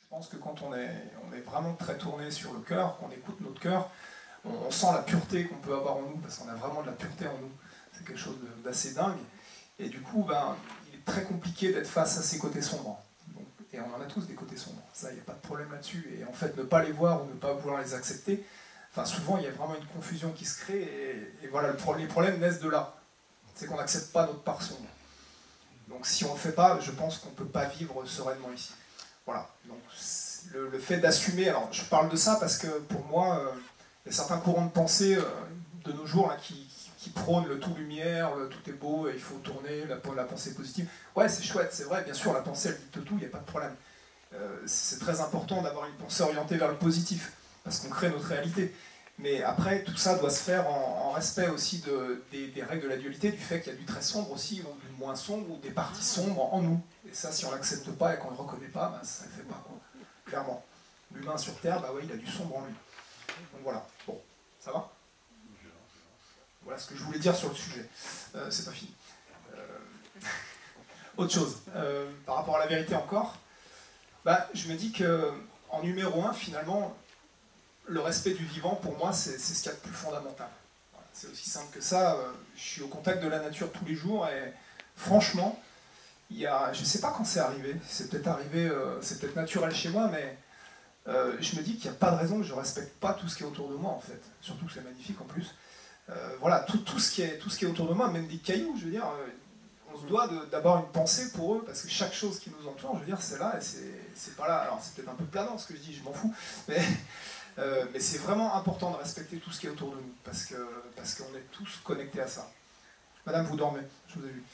pense que quand on est vraiment très tourné sur le cœur, qu'on écoute notre cœur, on sent la pureté qu'on peut avoir en nous, parce qu'on a vraiment de la pureté en nous. C'est quelque chose d'assez dingue. Et du coup, ben, il est très compliqué d'être face à ces côtés sombres. Donc, et on en a tous des côtés sombres, ça, il n'y a pas de problème là-dessus. Et en fait, ne pas les voir ou ne pas vouloir les accepter, enfin, souvent, il y a vraiment une confusion qui se crée. Et voilà, les problèmes naissent de là. C'est qu'on n'accepte pas notre part sombre. Donc si on ne le fait pas, je pense qu'on ne peut pas vivre sereinement ici. Voilà. Donc le fait d'assumer, alors je parle de ça parce que pour moi, il y a certains courants de pensée de nos jours là, qui prônent le tout lumière, le tout est beau, et il faut tourner, la pensée positive. Ouais, c'est chouette, c'est vrai, bien sûr, la pensée, elle dicte tout, il n'y a pas de problème. C'est très important d'avoir une pensée orientée vers le positif, parce qu'on crée notre réalité. Mais après, tout ça doit se faire en respect aussi des règles de la dualité, du fait qu'il y a du très sombre aussi, ou du moins sombre, ou des parties sombres en nous. Et ça, si on ne l'accepte pas et qu'on ne le reconnaît pas, bah, ça ne le fait pas, quoi. Clairement. L'humain sur Terre, bah ouais, il a du sombre en lui. Donc voilà. Bon, ça va ? Voilà ce que je voulais dire sur le sujet. C'est pas fini. Autre chose. Par rapport à la vérité encore, bah, je me dis qu'en numéro 1, finalement, le respect du vivant, pour moi, c'est ce qu'il y a de plus fondamental. Voilà, c'est aussi simple que ça. Je suis au contact de la nature tous les jours et franchement, je ne sais pas quand c'est arrivé. C'est peut-être naturel chez moi, mais je me dis qu'il n'y a pas de raison que je ne respecte pas tout ce qui est autour de moi, en fait. Surtout que c'est magnifique en plus. Voilà, tout ce qui est autour de moi, même des cailloux, je veux dire, on se doit d'avoir une pensée pour eux, parce que chaque chose qui nous entoure, je veux dire, c'est là et c'est pas là. Alors c'est peut-être un peu planant ce que je dis, je m'en fous, mais c'est vraiment important de respecter tout ce qui est autour de nous, parce qu'on est tous connectés à ça. Madame, vous dormez, je vous ai vu.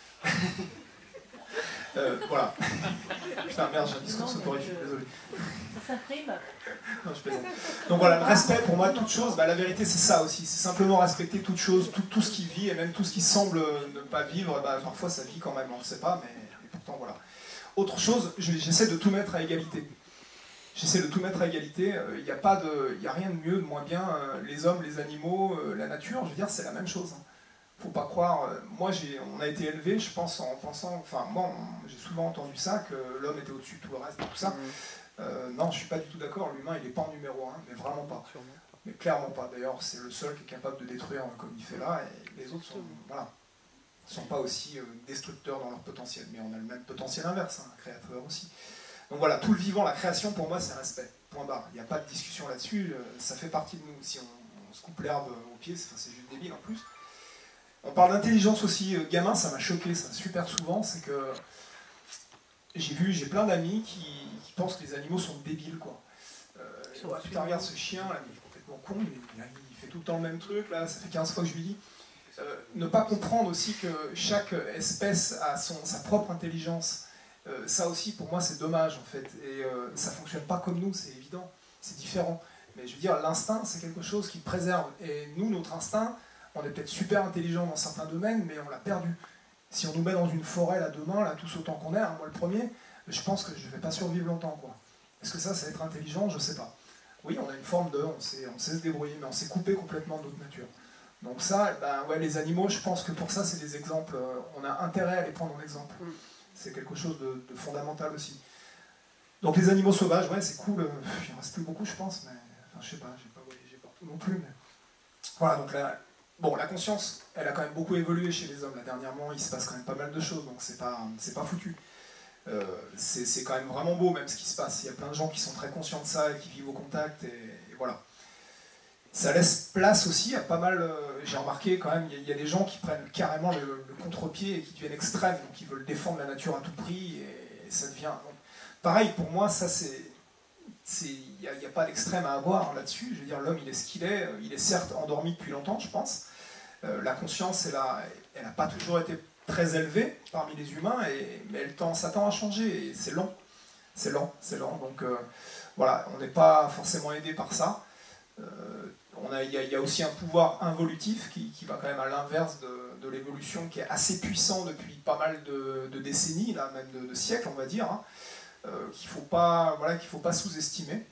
Voilà. Putain, merde, j'ai un discours soporifique, désolé. Ça s'imprime. Non, je plaisante. Donc voilà, le respect pour moi, toute chose, bah, la vérité c'est ça aussi, c'est simplement respecter toute chose, tout ce qui vit, et même tout ce qui semble ne pas vivre, bah, parfois ça vit quand même, on ne le sait pas, mais pourtant voilà. Autre chose, j'essaie de tout mettre à égalité. J'essaie de tout mettre à égalité, il n'y a rien de mieux, de moins bien, les hommes, les animaux, la nature, je veux dire, c'est la même chose. Faut pas croire, moi on a été élevé, je pense, en pensant, enfin moi j'ai souvent entendu ça, que l'homme était au-dessus de tout le reste, tout ça. Non, je suis pas du tout d'accord, l'humain il n'est pas en numéro 1, mais vraiment pas. Mais clairement pas, d'ailleurs c'est le seul qui est capable de détruire comme il fait là, et les autres sont pas aussi destructeurs dans leur potentiel, mais on a le même potentiel inverse, un créateur aussi. Donc voilà, tout le vivant, la création pour moi c'est respect, point barre, il n'y a pas de discussion là-dessus, ça fait partie de nous, si on se coupe l'herbe aux pieds, c'est juste débile en plus. On parle d'intelligence aussi, gamin, ça m'a choqué, ça, super souvent, c'est que j'ai plein d'amis qui pensent que les animaux sont débiles, quoi. Putain, regarde ce chien, là, il est complètement con, il fait tout le temps le même truc, là, ça fait 15 fois que je lui dis. Ne pas comprendre aussi que chaque espèce a sa propre intelligence, ça aussi, pour moi, c'est dommage, en fait. Et ça ne fonctionne pas comme nous, c'est évident, c'est différent. Mais je veux dire, l'instinct, c'est quelque chose qui préserve. Et nous, notre instinct, on est peut-être super intelligent dans certains domaines, mais on l'a perdu. Si on nous met dans une forêt là demain, là, tous autant qu'on est, hein, moi le premier, je pense que je ne vais pas survivre longtemps, quoi. Est-ce que ça va être intelligent? Je ne sais pas. Oui, on a une forme on sait se débrouiller, mais on s'est coupé complètement de notre nature. Donc ça, ben, ouais, les animaux, je pense que pour ça, c'est des exemples. On a intérêt à les prendre en exemple. C'est quelque chose de fondamental aussi. Donc les animaux sauvages, ouais, c'est cool. Il n'en reste plus beaucoup, je pense, mais enfin, je sais pas, j'ai pas voyagé partout non plus. Mais... Voilà, donc là. Bon, la conscience, elle a quand même beaucoup évolué chez les hommes. Là, dernièrement, il se passe quand même pas mal de choses, donc c'est pas foutu. C'est quand même vraiment beau, même ce qui se passe. Il y a plein de gens qui sont très conscients de ça et qui vivent au contact, et voilà. Ça laisse place aussi à pas mal... j'ai remarqué quand même, il y a des gens qui prennent carrément le contre-pied et qui deviennent extrêmes, donc ils veulent défendre la nature à tout prix, et ça devient... Donc, pareil, pour moi, ça c'est... Il n'y a pas d'extrême à avoir là-dessus. Je veux dire, l'homme, il est ce qu'il est. Il est certes endormi depuis longtemps, je pense. La conscience, elle n'a pas toujours été très élevée parmi les humains, mais ça tend à changer. Et c'est lent. C'est lent, c'est lent. Donc voilà, on n'est pas forcément aidé par ça. Il y a aussi un pouvoir involutif qui va quand même à l'inverse de l'évolution, qui est assez puissant depuis pas mal de décennies, là, même de siècles, on va dire. Hein. Qu'il ne faut pas sous-estimer.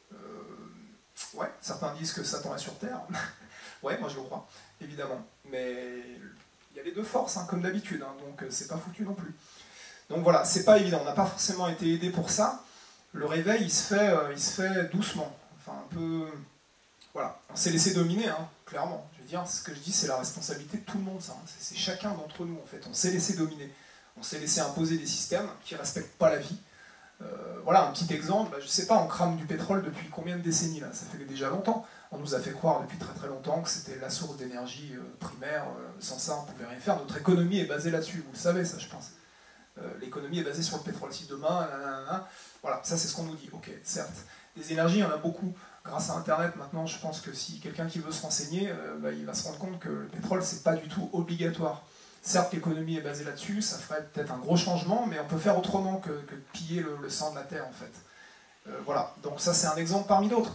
Ouais, certains disent que Satan est sur Terre. Ouais, moi je le crois, évidemment. Mais il y a les deux forces, hein, comme d'habitude, hein, donc c'est pas foutu non plus. Donc voilà, c'est pas évident, on n'a pas forcément été aidé pour ça. le réveil, il se fait doucement. Enfin, un peu... Voilà, on s'est laissé dominer, hein, clairement. Je veux dire, ce que je dis, c'est la responsabilité de tout le monde, ça. Hein. C'est chacun d'entre nous, en fait. On s'est laissé dominer. On s'est laissé imposer des systèmes qui ne respectent pas la vie. Voilà, un petit exemple, je ne sais pas, on crame du pétrole depuis combien de décennies, là? Ça fait déjà longtemps. On nous a fait croire depuis très très longtemps que c'était la source d'énergie primaire. Sans ça, on ne pouvait rien faire. Notre économie est basée là-dessus. Vous le savez, ça, je pense. L'économie est basée sur le pétrole. Si demain, voilà, ça c'est ce qu'on nous dit. Ok, certes. Des énergies, il y en a beaucoup. Grâce à Internet, maintenant, je pense que si quelqu'un qui veut se renseigner, il va se rendre compte que le pétrole, c'est pas du tout obligatoire. Certes, l'économie est basée là-dessus, ça ferait peut-être un gros changement, mais on peut faire autrement que de piller le sang de la terre, en fait. Voilà, donc ça c'est un exemple parmi d'autres.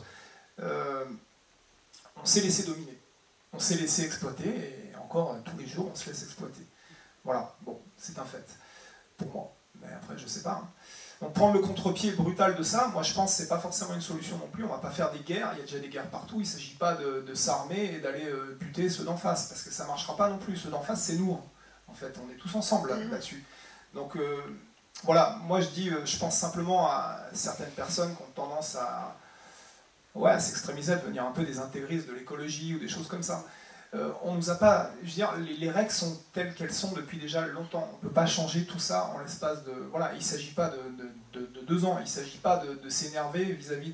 On s'est laissé dominer, on s'est laissé exploiter, et encore tous les jours, on se laisse exploiter. Voilà, bon, c'est un fait, pour moi. Mais après, je sais pas. Hein. Donc prendre le contre-pied brutal de ça, moi je pense que c'est pas forcément une solution non plus, on va pas faire des guerres, il y a déjà des guerres partout, il ne s'agit pas de s'armer et d'aller buter ceux d'en face, parce que ça marchera pas non plus, ceux d'en face c'est nous, hein. En fait, on est tous ensemble là-dessus. Donc voilà, moi je dis, je pense simplement à certaines personnes qui ont tendance à, ouais, à s'extrémiser, à devenir un peu des intégristes de l'écologie ou des choses comme ça. On nous a pas, je veux dire, les règles sont telles qu'elles sont depuis déjà longtemps. On ne peut pas changer tout ça en l'espace de... Voilà, il ne s'agit pas de 2 ans, il ne s'agit pas de s'énerver vis-à-vis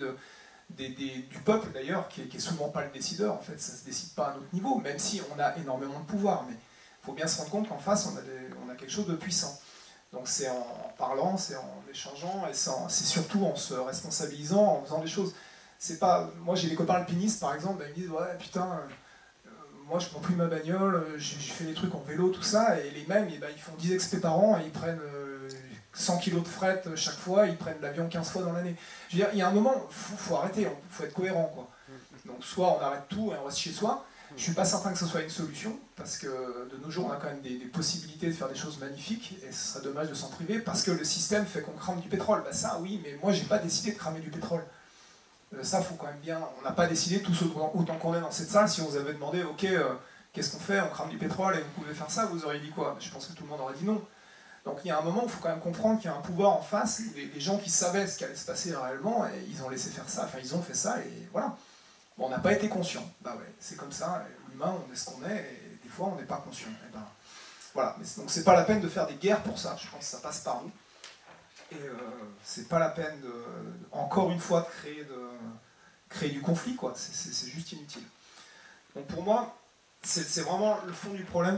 du peuple d'ailleurs, qui est souvent pas le décideur. En fait, ça ne se décide pas à notre niveau, même si on a énormément de pouvoir. Mais il faut bien se rendre compte qu'en face, on a quelque chose de puissant. Donc c'est en parlant, c'est en échangeant, et c'est surtout en se responsabilisant, en faisant des choses. C'est pas... Moi j'ai des copains alpinistes par exemple, ils me disent ouais putain... moi je prends plus ma bagnole, j'ai fait des trucs en vélo, tout ça, et les mêmes, ils font 10 expé par an, et ils prennent 100 kilos de fret chaque fois, ils prennent l'avion 15 fois dans l'année. Je veux dire, il y a un moment, il faut arrêter, il faut être cohérent, quoi. Donc soit on arrête tout et on reste chez soi, je suis pas certain que ce soit une solution, parce que de nos jours on a quand même des possibilités de faire des choses magnifiques, et ce serait dommage de s'en priver, parce que le système fait qu'on crame du pétrole. Bah ça oui, mais moi j'ai pas décidé de cramer du pétrole. Ça, faut quand même bien. On n'a pas décidé tous autant qu'on est dans cette salle. Si on vous avait demandé, ok, qu'est-ce qu'on fait? On crame du pétrole et vous pouvez faire ça, vous auriez dit quoi? Je pense que tout le monde aurait dit non. Donc il y a un moment où il faut quand même comprendre qu'il y a un pouvoir en face, des gens qui savaient ce qui allait se passer réellement, et ils ont laissé faire ça. Enfin, ils ont fait ça, et voilà. Bon, on n'a pas été conscient. Bah ouais, c'est comme ça. L'humain, on est ce qu'on est, et des fois, on n'est pas conscient. Et ben, voilà. Donc c'est pas la peine de faire des guerres pour ça. Je pense que ça passe par nous. Et c'est pas la peine, encore une fois, de créer du conflit, quoi. C'est juste inutile. Donc pour moi, c'est vraiment le fond du problème.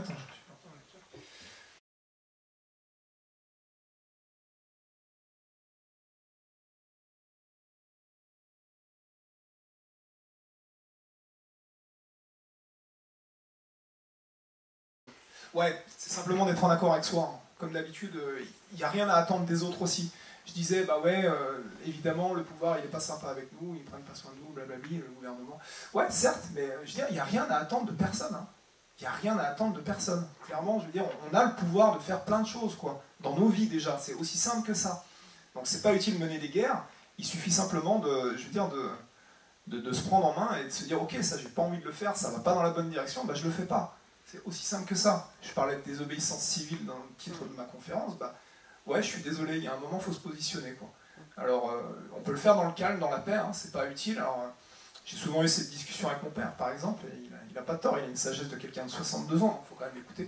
Ouais, c'est simplement d'être en accord avec soi. Comme d'habitude, il n'y a rien à attendre des autres aussi. Je disais, bah ouais, évidemment, le pouvoir, il n'est pas sympa avec nous, ils ne prennent pas soin de nous, blablabli, le gouvernement. Ouais, certes, mais je veux dire, il n'y a rien à attendre de personne. Hein. Il n'y a rien à attendre de personne. Clairement, je veux dire, on a le pouvoir de faire plein de choses, quoi. Dans nos vies, déjà. C'est aussi simple que ça. Donc, c'est pas utile de mener des guerres. Il suffit simplement je veux dire, de se prendre en main et de se dire, ok, ça, j'ai pas envie de le faire, ça va pas dans la bonne direction, bah je le fais pas. C'est aussi simple que ça. Je parlais de désobéissance civile dans le titre de ma conférence, bah ouais, je suis désolé, il y a un moment, il faut se positionner, quoi. Alors, on peut le faire dans le calme, dans la paix, hein, c'est pas utile. Alors, j'ai souvent eu cette discussion avec mon père, par exemple, et il a pas tort, il a une sagesse de quelqu'un de 62 ans, il faut quand même l'écouter.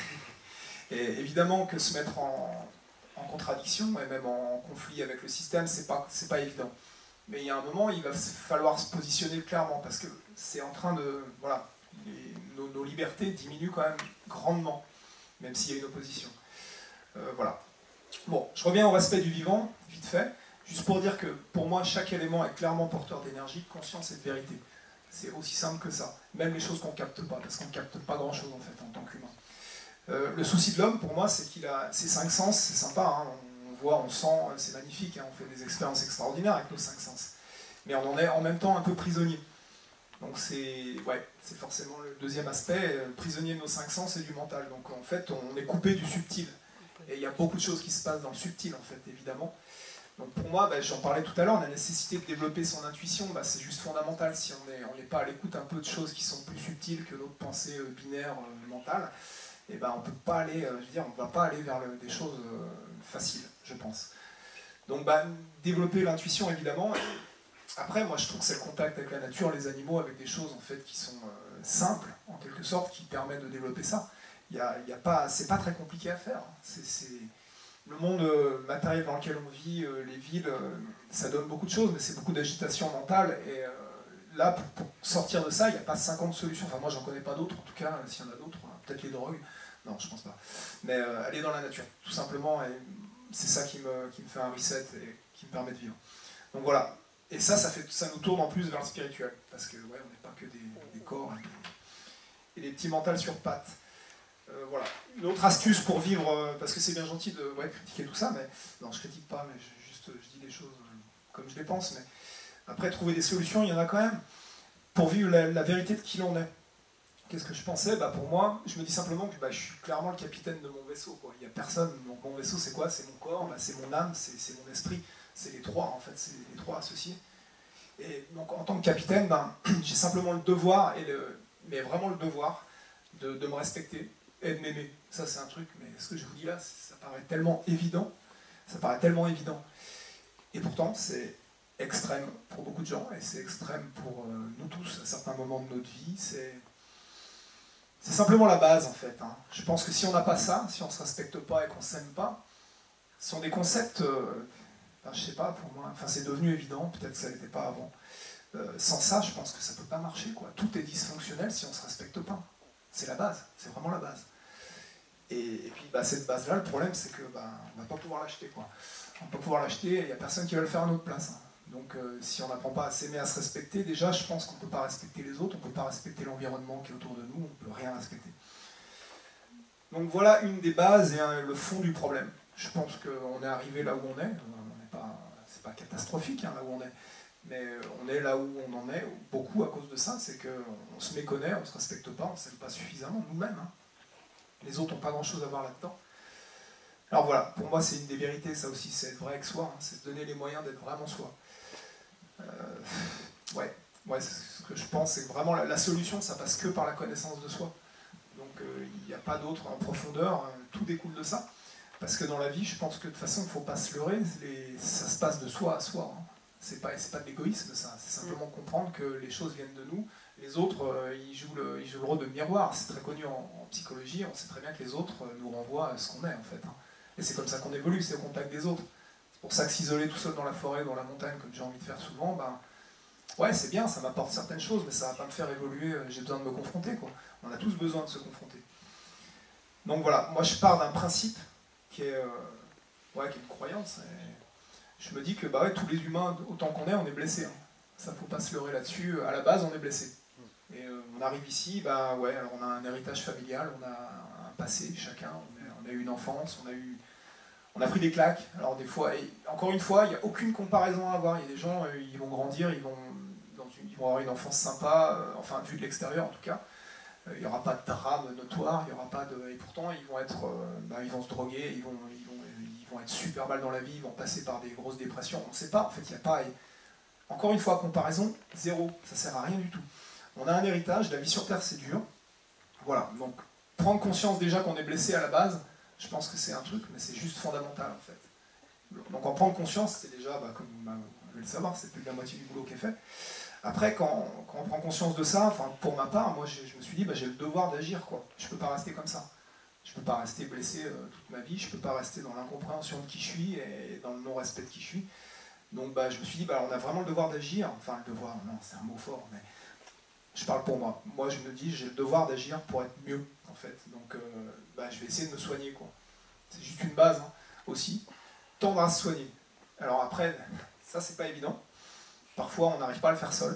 Et évidemment que se mettre en contradiction, et même en conflit avec le système, c'est pas évident. Mais il y a un moment, il va falloir se positionner clairement, parce que c'est en train de... Voilà, nos libertés diminuent quand même grandement, même s'il y a une opposition. Voilà. Bon, je reviens au respect du vivant, vite fait, juste pour dire que pour moi, chaque élément est clairement porteur d'énergie, de conscience et de vérité. C'est aussi simple que ça. Même les choses qu'on ne capte pas, parce qu'on ne capte pas grand-chose en fait en tant qu'humain. Le souci de l'homme, pour moi, c'est qu'il a ses 5 sens, c'est sympa, hein, on voit, on sent, c'est magnifique, hein, on fait des expériences extraordinaires avec nos 5 sens. Mais on en est en même temps un peu prisonnier. Donc c'est forcément le deuxième aspect, prisonnier de nos 5 sens et du mental. Donc en fait, on est coupé du subtil. Et il y a beaucoup de choses qui se passent dans le subtil, en fait, évidemment. Donc pour moi, j'en parlais tout à l'heure, la nécessité de développer son intuition, c'est juste fondamental. Si on n'est pas à l'écoute un peu de choses qui sont plus subtiles que notre pensée binaire, mentale, et on peut pas aller, je veux dire, on ne va pas aller vers des choses faciles, je pense. Donc bah, développer l'intuition évidemment. Après, moi je trouve que c'est le contact avec la nature, les animaux, avec des choses en fait qui sont simples en quelque sorte, qui permettent de développer ça. C'est pas très compliqué à faire. Le monde matériel dans lequel on vit, les villes, ça donne beaucoup de choses, mais c'est beaucoup d'agitation mentale. Et là, pour sortir de ça, il n'y a pas 50 solutions. Enfin, moi, j'en connais pas d'autres, en tout cas, s'il y en a d'autres, peut-être les drogues. Non, je pense pas. Mais aller dans la nature, tout simplement, et c'est ça qui me fait un reset et qui me permet de vivre. Donc voilà. Et ça nous tourne en plus vers le spirituel, parce que ouais, on n'est pas que des corps et des petits mentals sur pattes. Voilà. Une autre astuce pour vivre, parce que c'est bien gentil de critiquer tout ça, mais non, je critique pas, mais je dis les choses comme je les pense. Mais après, trouver des solutions, il y en a quand même pour vivre la vérité de qui l'on est. Qu'est-ce que je pensais? Pour moi, je me dis simplement que je suis clairement le capitaine de mon vaisseau, quoi. Il n'y a personne. Donc mon vaisseau, c'est quoi? C'est mon corps, c'est mon âme, c'est mon esprit. C'est les trois, en fait, c'est les trois associés. Et donc, en tant que capitaine, j'ai simplement le devoir, mais vraiment le devoir, de me respecter et de m'aimer. Ça, c'est un truc, mais ce que je vous dis là, ça paraît tellement évident. Ça paraît tellement évident. Et pourtant, c'est extrême pour beaucoup de gens, et c'est extrême pour nous tous, à certains moments de notre vie. C'est simplement la base, en fait. Je pense que si on n'a pas ça, si on ne se respecte pas et qu'on ne s'aime pas, ce sont des concepts... je sais pas, pour moi, c'est devenu évident, peut-être que ça n'était pas avant. Sans ça, je pense que ça ne peut pas marcher, quoi. Tout est dysfonctionnel si on ne se respecte pas. C'est la base, c'est vraiment la base. Et puis cette base-là, le problème, c'est que on ne va pas pouvoir l'acheter, quoi. On ne va pas pouvoir l'acheter, et il n'y a personne qui va le faire à notre place. Donc si on n'apprend pas à s'aimer, à se respecter, déjà, je pense qu'on ne peut pas respecter les autres, on ne peut pas respecter l'environnement qui est autour de nous, on ne peut rien respecter. Donc voilà une des bases et le fond du problème. Je pense qu'on est arrivé là où on est. C'est pas catastrophique là où on est, mais on est là où on en est beaucoup à cause de ça, c'est qu'on se méconnaît, on ne se respecte pas, on ne s'aime pas suffisamment nous-mêmes. Les autres n'ont pas grand-chose à voir là-dedans. Alors voilà, pour moi c'est une des vérités, ça aussi, c'est être vrai avec soi, c'est se donner les moyens d'être vraiment soi. Ouais, ce que je pense, c'est que vraiment la solution, ça passe que par la connaissance de soi. Donc il n'y a pas d'autre en profondeur, tout découle de ça. Parce que dans la vie, je pense que de toute façon, il ne faut pas se leurrer, ça se passe de soi à soi. C'est pas de l'égoïsme, ça. C'est simplement comprendre que les choses viennent de nous. Les autres, ils jouent le rôle de miroir. C'est très connu en psychologie, on sait très bien que les autres nous renvoient à ce qu'on est, en fait. Et c'est comme ça qu'on évolue, c'est au contact des autres. C'est pour ça que s'isoler tout seul dans la forêt, dans la montagne, comme j'ai envie de faire souvent, ouais, c'est bien, ça m'apporte certaines choses, mais ça ne va pas me faire évoluer, j'ai besoin de me confronter, quoi. On a tous besoin de se confronter. Donc voilà, moi je pars d'un principe qui est une croyance. Et je me dis que tous les humains, autant qu'on est, on est blessés. Ça, faut pas se leurrer là-dessus. À la base, on est blessé. Et on arrive ici, alors on a un héritage familial, on a un passé, chacun. On a eu une enfance, on a pris des claques. Alors des fois, et encore une fois, il n'y a aucune comparaison à avoir. Il y a des gens, ils vont grandir, ils vont avoir une enfance sympa, vue de l'extérieur en tout cas. Il n'y aura pas de drame notoire, il y aura pas de... Et pourtant, ils vont se droguer, ils vont être super mal dans la vie, ils vont passer par des grosses dépressions. On ne sait pas, en fait, il n'y a pas... Encore une fois, comparaison, zéro, ça ne sert à rien du tout. On a un héritage, la vie sur Terre, c'est dur. Voilà, donc prendre conscience déjà qu'on est blessé à la base, je pense que c'est un truc, mais c'est juste fondamental, en fait. Donc en prendre conscience, c'est déjà, comme vous devez le savoir, c'est plus de la moitié du boulot qui est fait. Après, quand on prend conscience de ça, pour ma part, moi je me suis dit, j'ai le devoir d'agir, quoi. Je ne peux pas rester comme ça. Je ne peux pas rester blessé toute ma vie, je ne peux pas rester dans l'incompréhension de qui je suis et dans le non-respect de qui je suis. Donc je me suis dit, on a vraiment le devoir d'agir. Enfin, le devoir, non, c'est un mot fort, mais je parle pour moi. Moi, je me dis, j'ai le devoir d'agir pour être mieux, en fait. Donc, je vais essayer de me soigner, quoi. C'est juste une base, aussi. Tendre à se soigner. Alors après, ça, c'est pas évident. Parfois, on n'arrive pas à le faire seul.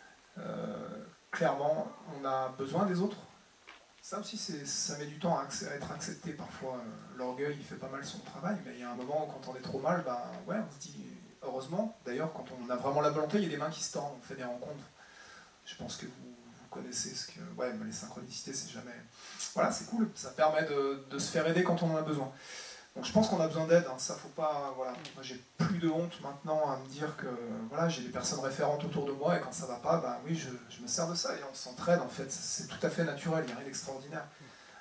Clairement, on a besoin des autres. Ça aussi, ça met du temps à être accepté. Parfois, l'orgueil, il fait pas mal son travail, mais il y a un moment où, quand on est trop mal, on se dit, heureusement. D'ailleurs, quand on a vraiment la volonté, il y a des mains qui se tendent, on fait des rencontres. Je pense que vous connaissez ce que... Ouais, mais les synchronicités, c'est jamais... Voilà, c'est cool. Ça permet de se faire aider quand on en a besoin. Donc je pense qu'on a besoin d'aide, ça faut pas... Voilà. Moi j'ai plus de honte maintenant à me dire que j'ai des personnes référentes autour de moi et quand ça va pas, oui, je me sers de ça et on s'entraide en fait. C'est tout à fait naturel, il n'y a rien d'extraordinaire.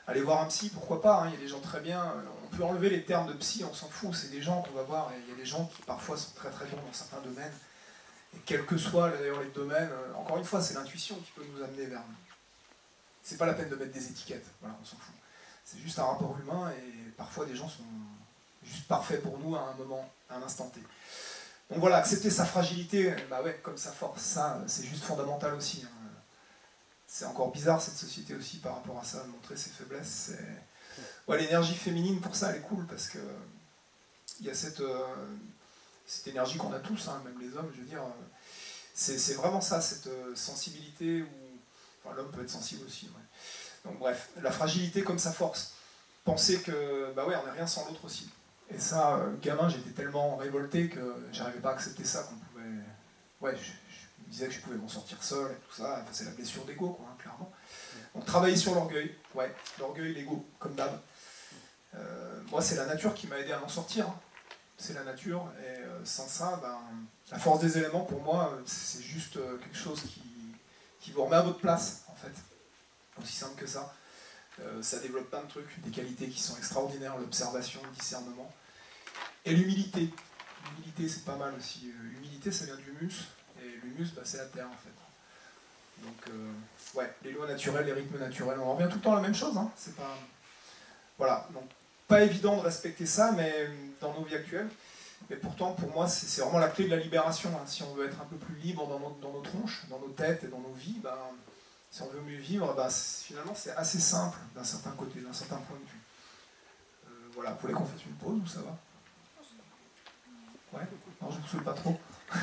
Allez voir un psy, pourquoi pas, hein, il y a des gens très bien, on peut enlever les termes de psy, on s'en fout, c'est des gens qu'on va voir, et il y a des gens qui parfois sont très très bons dans certains domaines, et quels que soient d'ailleurs les domaines, encore une fois, c'est l'intuition qui peut nous amener vers... C'est pas la peine de mettre des étiquettes, voilà, on s'en fout. C'est juste un rapport humain, et parfois des gens sont juste parfaits pour nous à un moment, à un instant T. Donc voilà, accepter sa fragilité, bah ouais, comme sa force, ça, c'est juste fondamental aussi, hein. C'est encore bizarre cette société aussi par rapport à ça, de montrer ses faiblesses. Ouais, l'énergie féminine pour ça elle est cool parce que il y a cette énergie qu'on a tous, hein, même les hommes, je veux dire. C'est vraiment ça, cette sensibilité où. Enfin, l'homme peut être sensible aussi. Ouais. Donc bref, la fragilité comme sa force. Penser que bah ouais, on n'est rien sans l'autre aussi. Et ça, gamin, j'étais tellement révolté que j'arrivais pas à accepter ça qu'on pouvait. Ouais, je me disais que je pouvais m'en sortir seul et tout ça. Enfin, c'est la blessure d'ego, quoi, hein, clairement. Donc travailler sur l'orgueil, ouais, l'orgueil, l'ego, comme d'hab. Moi, c'est la nature qui m'a aidé à m'en sortir. Hein. C'est la nature, et sans ça, ben, la force des éléments, pour moi, c'est juste quelque chose qui vous remet à votre place, en fait. Aussi simple que ça. Ça développe plein de trucs, des qualités qui sont extraordinaires, l'observation, le discernement. Et l'humilité. L'humilité, c'est pas mal aussi. L'humilité, ça vient du humus, et l'humus, bah, c'est la terre, en fait. Donc, ouais, les lois naturelles, les rythmes naturels, on en revient tout le temps à la même chose, hein. C'est pas... Voilà, donc pas évident de respecter ça, mais dans nos vies actuelles. Mais pourtant, pour moi, c'est vraiment la clé de la libération. Hein. Si on veut être un peu plus libre dans nos tronches, dans nos têtes et dans nos vies, ben, si on veut mieux vivre, ben, finalement, c'est assez simple d'un certain côté, d'un certain point de vue. Voilà, vous voulez qu'on fasse une pause ou ça va? Ouais? Non, je ne vous saoule pas trop.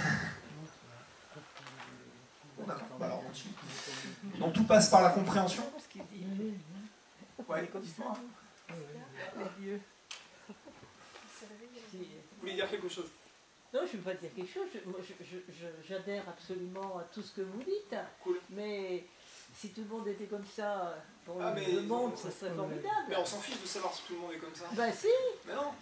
Bon, d'accord, bah, alors on continue. Donc tout passe par la compréhension. Ouais, dis-moi. Vous voulez dire quelque chose? Non, je ne veux pas dire quelque chose. J'adhère absolument à tout ce que vous dites. Cool. Mais si tout le monde était comme ça dans mais le monde, ce serait formidable. Mais on s'en fiche de savoir si tout le monde est comme ça. Ben si. Mais non.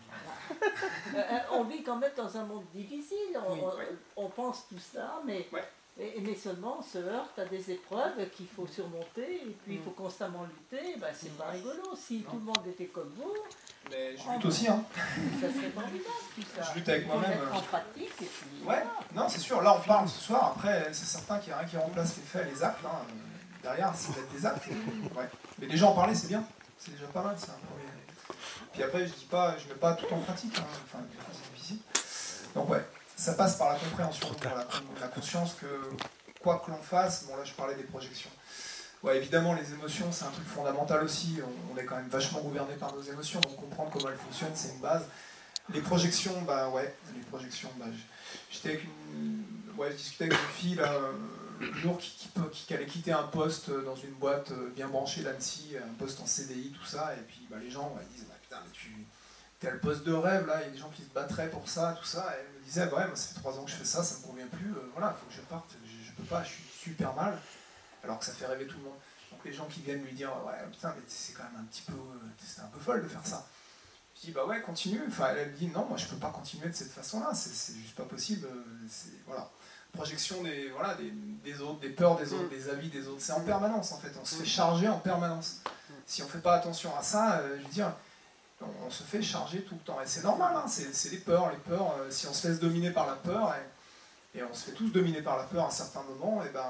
On vit quand même dans un monde difficile. On pense tout ça, mais... Ouais. Mais seulement on se heurte à des épreuves qu'il faut surmonter et puis il faut constamment lutter, ben, c'est pas rigolo. Si tout le monde était comme vous, mais je lutte aussi, hein. Ça serait formidable tout ça. Je lutte avec moi-même. Mettre en pratique et puis, ouais, non c'est sûr, là on parle ce soir, après c'est certain qu'il n'y a rien qui remplace les faits, les actes, hein. Derrière c'est d'être des actes. Ouais. Mais déjà en parler c'est bien, c'est déjà pas mal, c'est un premier. Puis après je dis pas, je mets pas tout en pratique, hein. Enfin c'est difficile. Donc ouais. Ça passe par la compréhension, la conscience que quoi que l'on fasse, bon là je parlais des projections. Ouais, évidemment les émotions c'est un truc fondamental aussi, on est quand même vachement gouverné par nos émotions, donc comprendre comment elles fonctionnent c'est une base. Les projections, bah ouais, les projections, bah, j'étais avec je discutais avec une fille là, le jour qui allait quitter un poste dans une boîte bien branchée d'Annecy, un poste en CDI, tout ça, et puis bah, les gens disent bah, putain mais t'as le poste de rêve là, il y a des gens qui se battraient pour ça, tout ça, et elle me disait bah ouais, moi ça fait 3 ans que je fais ça, ça me convient plus, voilà, il faut que je parte, je peux pas, je suis super mal, alors que ça fait rêver tout le monde. Donc les gens qui viennent lui dire ouais putain mais c'est quand même un petit peu, c'est un peu folle de faire ça. Je dis bah ouais continue, enfin elle me dit non moi je peux pas continuer de cette façon là, c'est juste pas possible, voilà. Projection des autres, des peurs des autres, des avis des autres, c'est en permanence en fait, on se fait charger en permanence. Si on fait pas attention à ça, je veux dire, on se fait charger tout le temps. Et c'est normal, hein, c'est les peurs. Si on se laisse dominer par la peur, et on se fait tous dominer par la peur à un certain moment, et ben,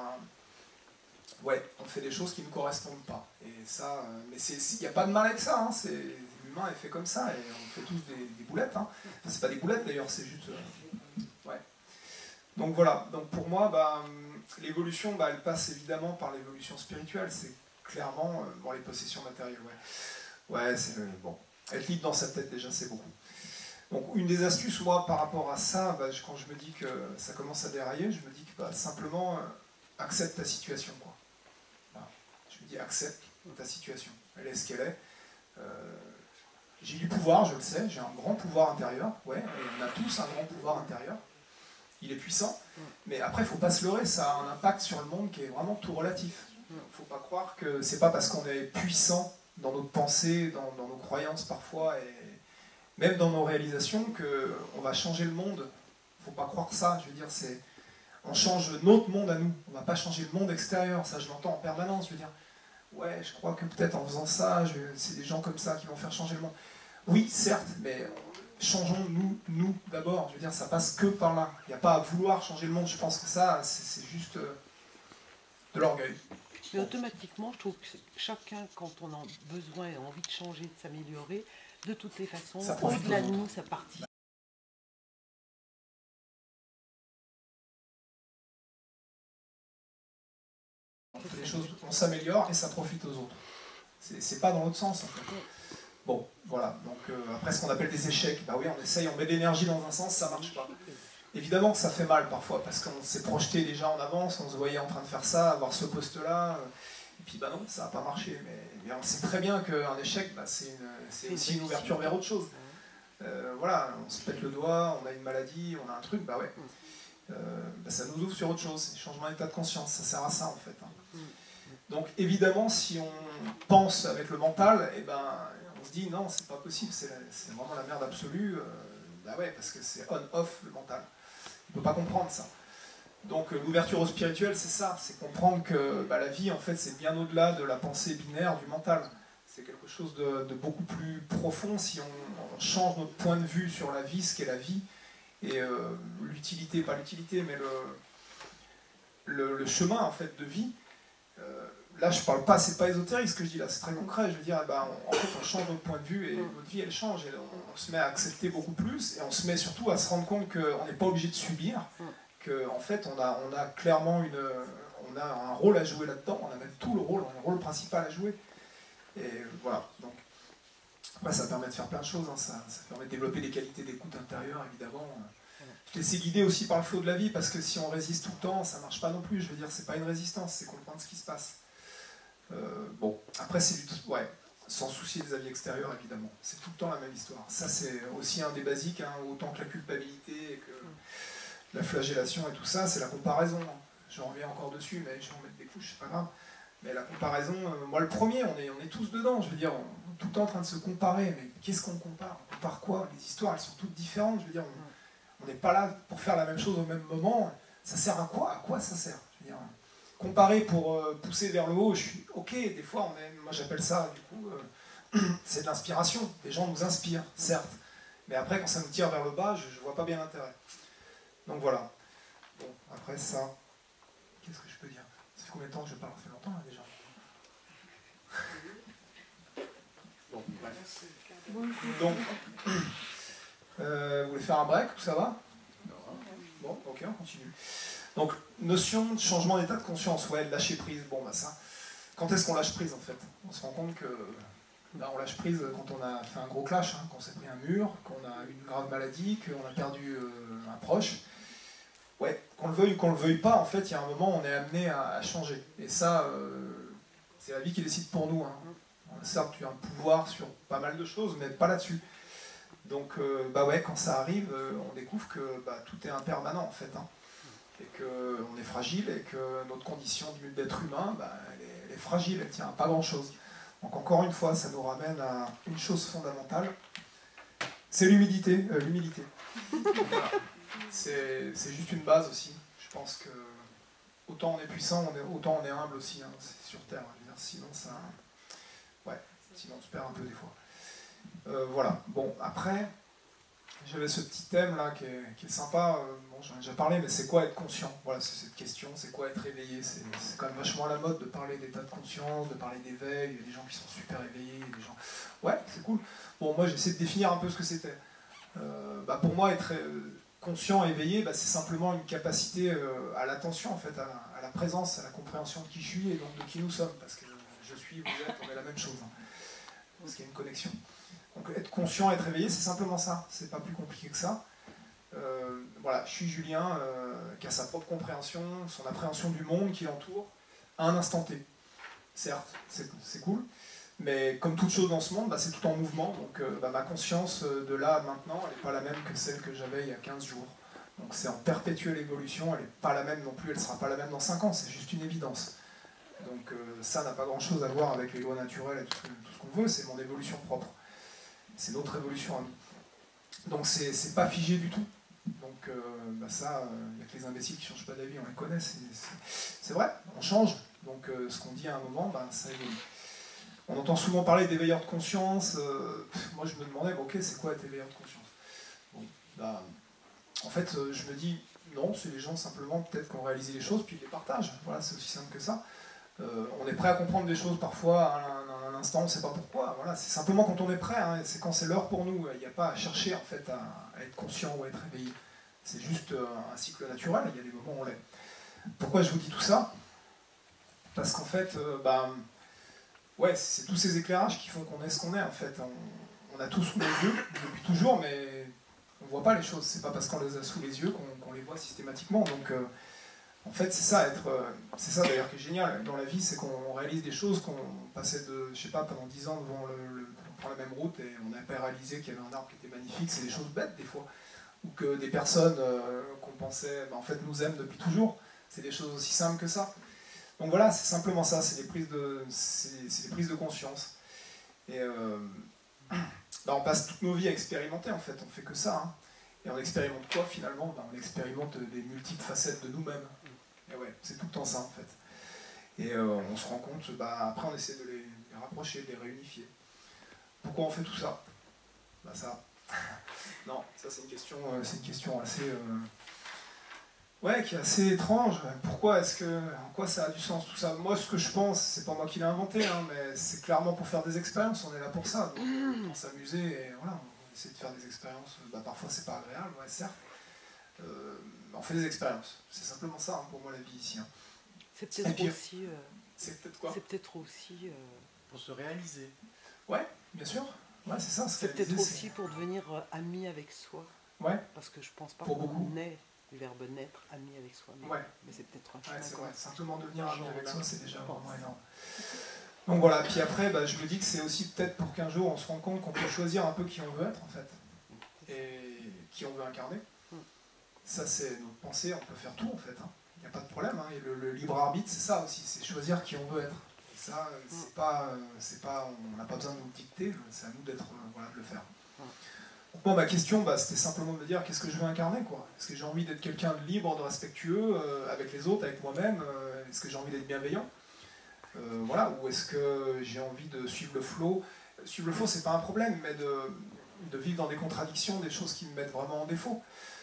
ouais, on fait des choses qui ne nous correspondent pas. Et ça, mais il n'y a pas de mal avec ça, hein, l'humain est fait comme ça, et on fait tous des boulettes. Hein. Enfin, c'est pas des boulettes d'ailleurs, c'est juste... ouais. Donc voilà, donc pour moi, bah, l'évolution, bah, elle passe évidemment par l'évolution spirituelle, c'est clairement les possessions matérielles, ouais. Ouais, c'est bon. Être libre dans sa tête, déjà, c'est beaucoup. Donc, une des astuces, moi, par rapport à ça, bah, quand je me dis que ça commence à dérailler, je me dis que bah, simplement, accepte ta situation, quoi. Voilà. Je me dis, accepte ta situation. Elle est ce qu'elle est. J'ai du pouvoir, je le sais, j'ai un grand pouvoir intérieur, ouais, et on a tous un grand pouvoir intérieur. Il est puissant, mais après, il ne faut pas se leurrer, ça a un impact sur le monde qui est vraiment tout relatif. Il ne faut pas croire que c'est pas parce qu'on est puissant dans notre pensée, dans nos croyances parfois, et même dans nos réalisations, qu'on va changer le monde. Il ne faut pas croire ça, je veux dire, on change notre monde à nous, on ne va pas changer le monde extérieur, ça je l'entends en permanence, je veux dire, ouais, je crois que peut-être en faisant ça, c'est des gens comme ça qui vont faire changer le monde. Oui, certes, mais changeons nous d'abord. Je veux dire, ça passe que par là. Il n'y a pas à vouloir changer le monde. Je pense que ça, c'est juste de l'orgueil. Mais automatiquement, je trouve que chacun, quand on a besoin et a envie de changer, de s'améliorer, de toutes les façons, au-delà de nous, ça participe. Les choses, on s'améliore et ça profite aux autres. C'est pas dans l'autre sens en fait. Bon, voilà. Donc après ce qu'on appelle des échecs, bah oui, on essaye, on met de l'énergie dans un sens, ça marche pas. Évidemment que ça fait mal parfois parce qu'on s'est projeté déjà en avance, on se voyait en train de faire ça, avoir ce poste-là, et puis bah non, ça n'a pas marché. Mais on sait très bien qu'un échec, bah, c'est aussi une ouverture vers autre chose. Voilà, on se pète le doigt, on a une maladie, on a un truc, bah ouais. Bah ça nous ouvre sur autre chose, c'est le changement d'état de conscience, ça sert à ça en fait. Hein. Donc évidemment, si on pense avec le mental, eh ben, on se dit non, c'est pas possible, c'est vraiment la merde absolue. Bah ouais, parce que c'est on-off le mental. On peut pas comprendre ça. Donc l'ouverture au spirituel, c'est ça, c'est comprendre que bah, la vie, en fait, c'est bien au-delà de la pensée binaire du mental. C'est quelque chose de beaucoup plus profond si on change notre point de vue sur la vie, ce qu'est la vie, et l'utilité, pas l'utilité, mais le chemin en fait de vie. Là, je parle pas, c'est pas ésotérique ce que je dis là, c'est très concret. Je veux dire, bah, en fait, on change notre point de vue et notre vie, elle change. Et on se met à accepter beaucoup plus et on se met surtout à se rendre compte qu'on n'est pas obligé de subir, qu'en fait, on a clairement on a un rôle à jouer là-dedans, on a même tout le rôle, on a un rôle principal à jouer. Et voilà. Donc, après, ça permet de faire plein de choses, hein. Ça permet de développer des qualités d'écoute intérieure, évidemment. Je laisse guider aussi par le flot de la vie, parce que si on résiste tout le temps, ça marche pas non plus. Je veux dire, c'est pas une résistance, c'est comprendre ce qui se passe. Bon, après, c'est ouais, sans soucier des avis extérieurs, évidemment. C'est tout le temps la même histoire. Ça, c'est aussi un des basiques, hein, autant que la culpabilité, et que la flagellation et tout ça, c'est la comparaison. J'en reviens encore dessus, mais je vais en mettre des couches, c'est pas grave. Mais la comparaison, moi le premier, on est tous dedans. Je veux dire, on est tout le temps en train de se comparer. Mais qu'est-ce qu'on compare? On compare quoi? Les histoires, elles sont toutes différentes. Je veux dire, on n'est pas là pour faire la même chose au même moment. Ça sert à quoi? À quoi ça sert? Je veux dire, comparer pour pousser vers le haut, je suis ok, des fois, moi j'appelle ça, du coup, c'est de l'inspiration. Les gens nous inspirent, certes. Mais après, quand ça nous tire vers le bas, je vois pas bien l'intérêt. Donc voilà. Bon, après ça, qu'est-ce que je peux dire? Ça fait combien de temps que je parle? Ça fait longtemps là, déjà. Bon, bref. Donc, vous voulez faire un break ou ça va? Bon, ok, on continue. Donc, notion de changement d'état de conscience, ouais, de lâcher prise. Bon, bah ça, quand est-ce qu'on lâche prise en fait? On se rend compte que là, on lâche prise quand on a fait un gros clash, hein, qu'on s'est pris un mur, qu'on a une grave maladie, qu'on a perdu un proche. Ouais, qu'on le veuille ou qu'on le veuille pas, en fait, il y a un moment où on est amené à changer. Et ça, c'est la vie qui décide pour nous. Hein. Certes, tu as un pouvoir sur pas mal de choses, mais pas là-dessus. Donc, bah ouais, quand ça arrive, on découvre que bah, tout est impermanent, en fait. Hein. Et qu'on est fragile, et que notre condition d'être humain, bah, elle est fragile, elle tient à pas grand-chose. Donc, encore une fois, ça nous ramène à une chose fondamentale, c'est l'humilité. Voilà. C'est juste une base aussi. Je pense que autant on est puissant, autant on est humble aussi, hein, c'est sur Terre. Je veux dire, sinon, sinon on se perd un peu des fois. Voilà. Bon, après, j'avais ce petit thème là qui est sympa. Bon, j'en ai déjà parlé, mais c'est quoi être conscient? Voilà, c'est cette question. C'est quoi être éveillé? C'est quand même vachement à la mode de parler d'état de conscience, de parler d'éveil. Il y a des gens qui sont super éveillés, des gens. Ouais, c'est cool. Bon, moi, j'essaie de définir un peu ce que c'était. Bah, pour moi, être conscient, éveillé, bah, c'est simplement une capacité à l'attention, en fait, à la présence, à la compréhension de qui je suis et donc de qui nous sommes. Parce que je suis, vous êtes, on est la même chose. Hein, parce qu'il y a une connexion. Donc être conscient, être éveillé, c'est simplement ça. C'est pas plus compliqué que ça. Voilà, je suis Julien, qui a sa propre compréhension, son appréhension du monde qui l'entoure, à un instant T. Certes, c'est cool. Mais comme toute chose dans ce monde, bah, c'est tout en mouvement. Donc bah, ma conscience de là à maintenant, elle n'est pas la même que celle que j'avais il y a 15 jours. Donc c'est en perpétuelle évolution, elle n'est pas la même non plus, elle ne sera pas la même dans 5 ans, c'est juste une évidence. Donc ça n'a pas grand-chose à voir avec les lois naturelles et tout ce qu'on veut, c'est mon évolution propre. C'est notre évolution à nous. Donc c'est pas figé du tout. Donc bah ça, il n'y a que les imbéciles qui ne changent pas d'avis, on les connaît, c'est vrai, on change. Donc ce qu'on dit à un moment, ça évolue. On entend souvent parler d'éveilleurs de conscience. Moi, je me demandais, ok, c'est quoi être éveilleur de conscience? Bon, en fait, je me dis, non, c'est les gens simplement peut-être qui ont réalisé les choses, puis ils les partagent. Voilà, c'est aussi simple que ça. On est prêt à comprendre des choses parfois à un instant, on ne sait pas pourquoi. Voilà, c'est simplement quand on est prêt, hein, c'est quand c'est l'heure pour nous. Il n'y a pas à chercher en fait à être conscient ou à être éveillé. C'est juste un cycle naturel, il y a des moments où on l'est. Pourquoi je vous dis tout ça? Parce qu'en fait, ouais, c'est tous ces éclairages qui font qu'on est ce qu'on est en fait. On a tout sous les yeux depuis toujours, mais on ne voit pas les choses. C'est pas parce qu'on les a sous les yeux qu'on les voit systématiquement. Donc en fait, c'est ça c'est ça d'ailleurs qui est génial dans la vie, c'est qu'on réalise des choses qu'on passait de, je sais pas, pendant 10 ans devant on prend la même route et on n'a pas réalisé qu'il y avait un arbre qui était magnifique. C'est des choses bêtes des fois, ou que des personnes qu'on pensait, en fait, nous aiment depuis toujours. C'est des choses aussi simples que ça. Donc voilà, c'est simplement ça. C'est des prises de conscience. Et on passe toutes nos vies à expérimenter en fait. On fait que ça. Hein. Et on expérimente quoi finalement? On expérimente des multiples facettes de nous-mêmes. Et ouais, c'est tout le temps ça en fait. Et on se rend compte, après on essaie de les rapprocher, de les réunifier. Pourquoi on fait tout ça? Ça. Non, ça c'est une question assez... Ouais, qui est assez étrange. Pourquoi en quoi ça a du sens tout ça? Moi, ce que je pense, c'est pas moi qui l'ai inventé, hein, mais c'est clairement pour faire des expériences, on est là pour ça. Donc, pour s'amuser, et voilà, on essaie de faire des expériences. Parfois c'est pas agréable, ouais, certes. On fait des expériences. C'est simplement ça, hein, pour moi, la vie ici. Hein. C'est peut-être aussi... c'est peut-être quoi? C'est peut-être aussi... Pour se réaliser. Ouais, bien sûr. Ouais, c'est ça. C'est peut-être aussi pour devenir ami avec soi. Ouais. Parce que je pense pas pour qu'on beaucoup. naît du verbe naître, ami avec soi-même. Ouais. Mais c'est peut-être un Ouais, c'est vrai. Simplement de devenir ami avec soi, c'est déjà vraiment énorme. Donc voilà, puis après, je me dis que c'est aussi peut-être pour qu'un jour on se rende compte qu'on peut choisir un peu qui on veut être en fait. Et qui on veut incarner. Ça, c'est notre pensée, on peut faire tout en fait. Il n'y a pas de problème. Hein. Et le libre arbitre, c'est ça aussi, c'est choisir qui on veut être. Et ça, on n'a pas besoin de nous dicter, c'est à nous d'être, de le faire. Donc moi, ma question, c'était simplement de me dire qu'est-ce que je veux incarner, quoi. Est-ce que j'ai envie d'être quelqu'un de libre, de respectueux avec les autres, avec moi-même? Est-ce que j'ai envie d'être bienveillant? Ou est-ce que j'ai envie de suivre le flow? Suivre le flow, c'est pas un problème, mais de vivre dans des contradictions, des choses qui me mettent vraiment en défaut.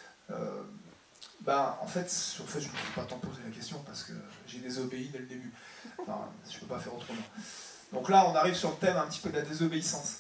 En fait, je ne me suis pas tant posé la question parce que j'ai désobéi dès le début. Enfin, je ne peux pas faire autrement. Donc là, on arrive sur le thème un petit peu de la désobéissance.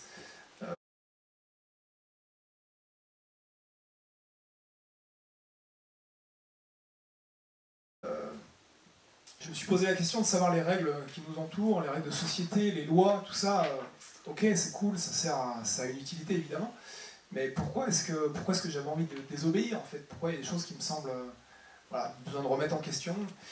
Je me suis posé la question de savoir les règles qui nous entourent, les règles de société, les lois, tout ça. Ok, c'est cool, ça a une utilité évidemment. Mais pourquoi est-ce que j'avais envie de désobéir en fait? Pourquoi il y a des choses qui me semblent besoin de remettre en question?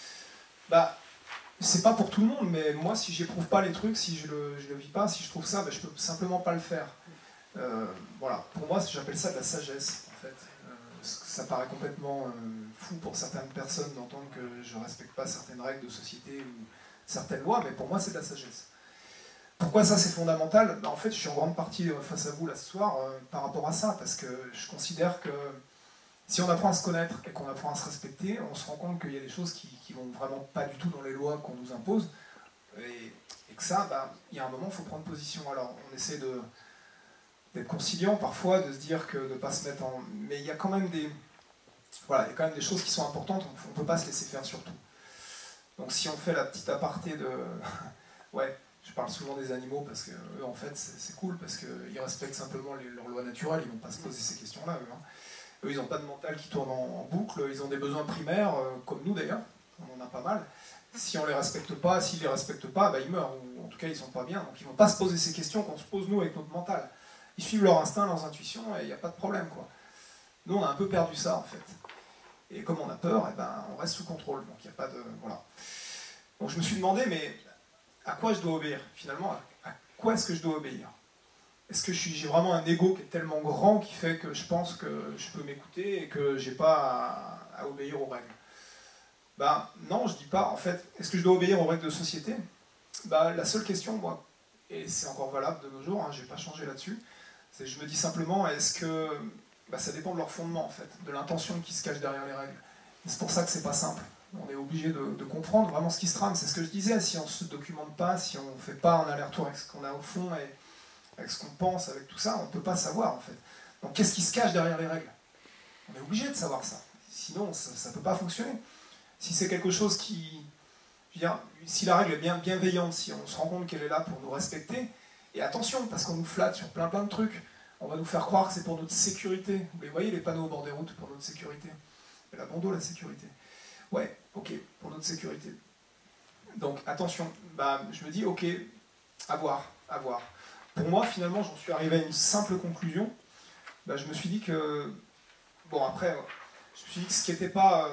C'est pas pour tout le monde, mais moi si j'éprouve pas les trucs, si je le vis pas, si je trouve ça, je peux simplement pas le faire. Pour moi j'appelle ça de la sagesse en fait. Ça paraît complètement fou pour certaines personnes d'entendre que je respecte pas certaines règles de société ou certaines lois, mais pour moi c'est de la sagesse. Pourquoi ça c'est fondamental? En fait, je suis en grande partie face à vous là ce soir par rapport à ça, parce que je considère que si on apprend à se connaître et qu'on apprend à se respecter, on se rend compte qu'il y a des choses qui vont vraiment pas du tout dans les lois qu'on nous impose, et que ça, il y a un moment, il faut prendre position. Alors, on essaie d'être conciliant parfois, de se dire que de ne pas se mettre en... Mais il y a quand même des choses qui sont importantes, on ne peut pas se laisser faire surtout. Donc si on fait la petite aparté de... ouais. Je parle souvent des animaux parce que eux, en fait, c'est cool parce qu'ils respectent simplement leurs lois naturelles, ils ne vont pas se poser ces questions-là, eux. Eux, ils n'ont pas de mental qui tourne en boucle, ils ont des besoins primaires, comme nous d'ailleurs, on en a pas mal. Si on les respecte pas, s'ils les respectent pas, ils meurent, ou en tout cas, ils sont pas bien. Donc ils vont pas se poser ces questions qu'on se pose nous avec notre mental. Ils suivent leur instinct, leurs intuitions, et il n'y a pas de problème, quoi. Nous, on a un peu perdu ça, en fait. Et comme on a peur, on reste sous contrôle, donc il n'y a pas de... Voilà. Donc je me suis demandé, mais... à quoi je dois obéir? Finalement, à quoi est-ce que je dois obéir? Est-ce que j'ai vraiment un ego qui est tellement grand qui fait que je pense que je peux m'écouter et que j'ai pas à obéir aux règles? Non, je dis pas. En fait, est-ce que je dois obéir aux règles de société? La seule question, moi, et c'est encore valable de nos jours, je n'ai pas changé là-dessus, c'est je me dis simplement, est-ce que ça dépend de leur fondement, en fait, de l'intention qui se cache derrière les règles. C'est pour ça que c'est pas simple. On est obligé de comprendre vraiment ce qui se trame. C'est ce que je disais, si on ne se documente pas, si on ne fait pas un aller-retour avec ce qu'on a au fond et avec ce qu'on pense, avec tout ça, on ne peut pas savoir en fait. Donc qu'est-ce qui se cache derrière les règles? On est obligé de savoir ça. Sinon, ça ne peut pas fonctionner. Si c'est quelque chose qui... Je veux dire, si la règle est bien bienveillante, si on se rend compte qu'elle est là pour nous respecter, et attention, parce qu'on nous flatte sur plein de trucs, on va nous faire croire que c'est pour notre sécurité. Vous voyez les panneaux au bord des routes pour notre sécurité. Mais la bandeau, la sécurité. Ouais, ok, pour notre sécurité. Donc attention, je me dis, ok, à voir. Pour moi, finalement, j'en suis arrivé à une simple conclusion. Je me suis dit que... Bon, après, je me suis dit que ce qui n'était pas...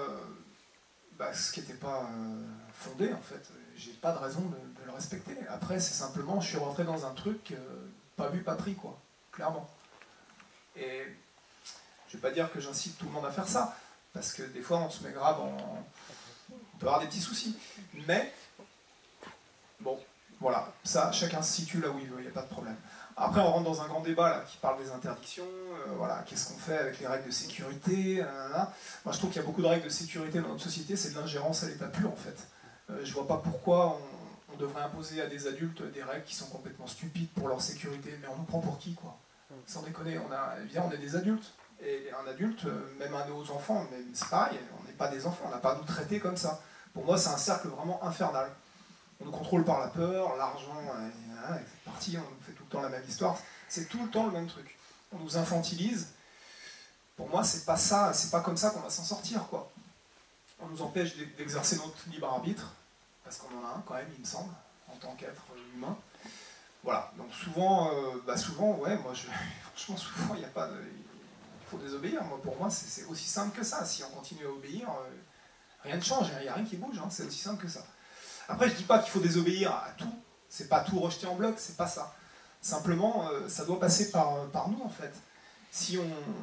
fondé, en fait, j'ai pas de raison de le respecter. Après, c'est simplement, je suis rentré dans un truc pas vu, pas pris, quoi, clairement. Et je vais pas dire que j'incite tout le monde à faire ça, parce que des fois, on se met grave en... On peut avoir des petits soucis. Mais, bon, voilà, ça, chacun se situe là où il veut, il n'y a pas de problème. Après, on rentre dans un grand débat là, qui parle des interdictions, voilà, qu'est-ce qu'on fait avec les règles de sécurité, Moi, je trouve qu'il y a beaucoup de règles de sécurité dans notre société, c'est de l'ingérence à l'état pur, en fait. Je vois pas pourquoi on devrait imposer à des adultes des règles qui sont complètement stupides pour leur sécurité, mais on nous prend pour qui, quoi? Sans déconner, on est des adultes, et un adulte, même à nos enfants, c'est pareil, on n'est pas des enfants, on n'a pas à nous traiter comme ça. Pour moi, c'est un cercle vraiment infernal. On nous contrôle par la peur, l'argent, c'est parti, on nous fait tout le temps la même histoire. C'est tout le temps le même truc. On nous infantilise. Pour moi, c'est pas ça, c'est pas comme ça qu'on va s'en sortir, quoi. On nous empêche d'exercer notre libre arbitre, parce qu'on en a un quand même, il me semble, en tant qu'être humain. Voilà. Donc souvent, ouais, moi, franchement, souvent, il n'y a pas de... Il faut désobéir. Moi, pour moi, c'est aussi simple que ça. Si on continue à obéir, rien ne change, il n'y a rien qui bouge, hein, c'est aussi simple que ça. Après, je ne dis pas qu'il faut désobéir à tout, c'est pas tout rejeter en bloc, c'est pas ça. Simplement, ça doit passer par nous, en fait. Si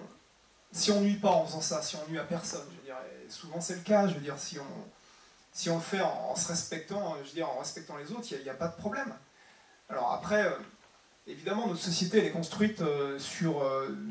on nuit pas en faisant ça, si on nuit à personne, je veux dire, et souvent c'est le cas, je veux dire, si on le fait en se respectant, je veux dire, en respectant les autres, il n'y a pas de problème. Alors après, évidemment, notre société, elle est construite sur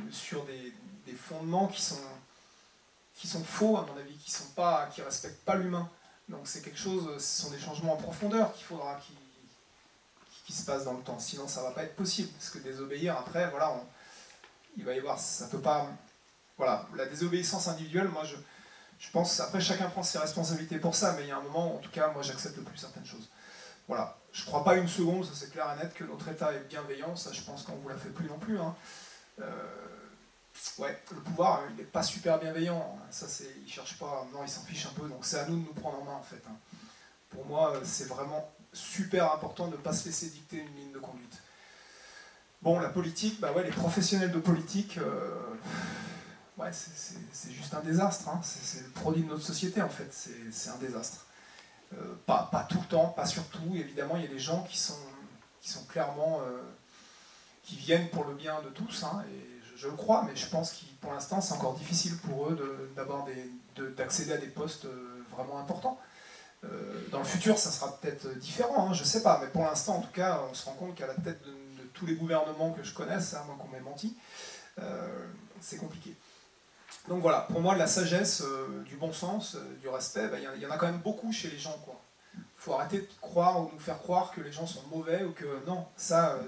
des fondements qui sont faux, à mon avis, qui respectent pas l'humain. Donc c'est quelque chose, ce sont des changements en profondeur qu'il faudra qui se passent dans le temps. Sinon ça va pas être possible. Parce que désobéir après, voilà, il va y avoir, ça peut pas... Voilà, la désobéissance individuelle, moi je pense, après chacun prend ses responsabilités pour ça, mais il y a un moment, en tout cas, moi j'accepte plus certaines choses. Voilà, je crois pas une seconde, ça c'est clair et net, que notre État est bienveillant, ça je pense qu'on vous l'a fait plus non plus. Hein. Ouais, le pouvoir, il n'est pas super bienveillant, ça c'est, il cherche pas, non, il s'en fiche un peu, donc c'est à nous de nous prendre en main en fait. Hein. Pour moi, c'est vraiment super important de ne pas se laisser dicter une ligne de conduite. Bon, la politique, bah ouais, les professionnels de politique, ouais, c'est juste un désastre, hein. C'est le produit de notre société en fait, c'est un désastre. Pas tout le temps, pas surtout, évidemment il y a des gens qui sont clairement, qui viennent pour le bien de tous, hein, et je le crois, mais je pense que pour l'instant c'est encore difficile pour eux d'accéder à des postes vraiment importants. Dans le futur ça sera peut-être différent, hein, je sais pas, mais pour l'instant en tout cas on se rend compte qu'à la tête de tous les gouvernements que je connaisse, à moins qu'on m'ait menti, c'est compliqué. Donc voilà, pour moi, la sagesse, du bon sens, du respect, il y en a quand même beaucoup chez les gens, quoi. Il faut arrêter de croire ou nous faire croire que les gens sont mauvais ou que... Non, ça,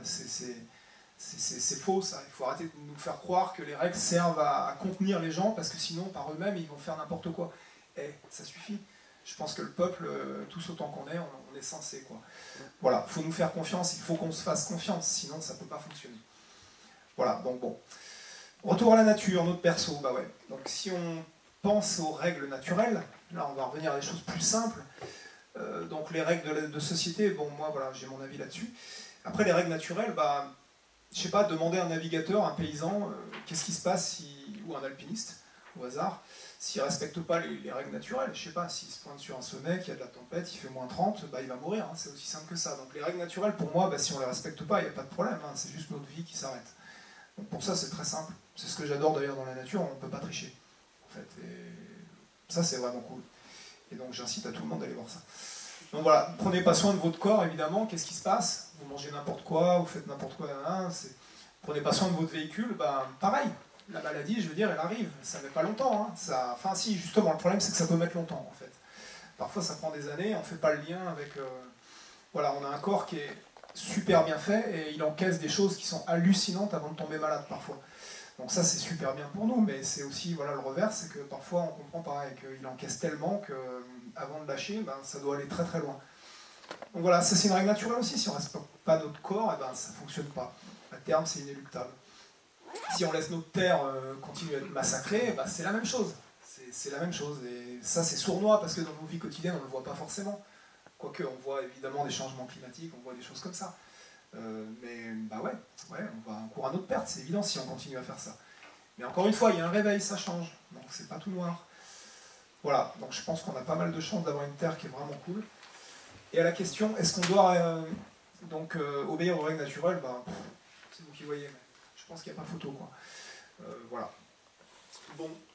c'est faux, ça. Il faut arrêter de nous faire croire que les règles servent à contenir les gens parce que sinon, par eux-mêmes, ils vont faire n'importe quoi. Ça suffit. Je pense que le peuple, tous autant qu'on est, on est censé, quoi. Voilà, il faut nous faire confiance, il faut qu'on se fasse confiance, sinon ça ne peut pas fonctionner. Voilà, donc bon. Retour à la nature, notre perso, bah ouais. Donc si on pense aux règles naturelles, là on va revenir à des choses plus simples. Donc les règles de société, bon moi voilà, j'ai mon avis là-dessus. Après les règles naturelles, bah, je sais pas, demander à un navigateur, un paysan, qu'est-ce qui se passe ou un alpiniste, au hasard, s'il ne respecte pas les règles naturelles. Je sais pas, s'il se pointe sur un sommet, qu'il y a de la tempête, il fait moins 30, bah, il va mourir, hein, c'est aussi simple que ça. Donc les règles naturelles, pour moi, bah, si on ne les respecte pas, il n'y a pas de problème, hein, c'est juste notre vie qui s'arrête. Donc pour ça, c'est très simple. C'est ce que j'adore d'ailleurs dans la nature, on ne peut pas tricher. En fait. Et ça, c'est vraiment cool. Et donc j'incite à tout le monde d'aller voir ça. Donc voilà, prenez pas soin de votre corps, évidemment. Qu'est-ce qui se passe? Vous mangez n'importe quoi, vous faites n'importe quoi. Prenez pas soin de votre véhicule, bah, pareil. La maladie, je veux dire, elle arrive. Ça met pas longtemps. Hein. Enfin si, justement, le problème, c'est que ça peut mettre longtemps, en fait. Parfois ça prend des années, on ne fait pas le lien avec... voilà, on a un corps qui est super bien fait et il encaisse des choses qui sont hallucinantes avant de tomber malade parfois. Donc ça c'est super bien pour nous, mais c'est aussi voilà, le revers, c'est que parfois on comprend pareil, qu'il encaisse tellement qu'avant de lâcher, ben, ça doit aller très très loin. Donc voilà, ça c'est une règle naturelle aussi, si on ne respecte pas notre corps, eh ben, ça ne fonctionne pas. À terme c'est inéluctable. Si on laisse notre terre continuer à être massacrée, ben, c'est la même chose. C'est la même chose, et ça c'est sournois parce que dans nos vies quotidiennes on ne le voit pas forcément. Quoique on voit évidemment des changements climatiques, on voit des choses comme ça. Mais bah ouais, on court à notre perte, c'est évident si on continue à faire ça. Mais encore une fois, il y a un réveil, ça change, donc c'est pas tout noir. Voilà, donc je pense qu'on a pas mal de chance d'avoir une terre qui est vraiment cool. Et à la question, est-ce qu'on doit obéir aux règles naturelles, bah, c'est vous qui voyez, mais je pense qu'il n'y a pas photo, quoi. Voilà. Bon.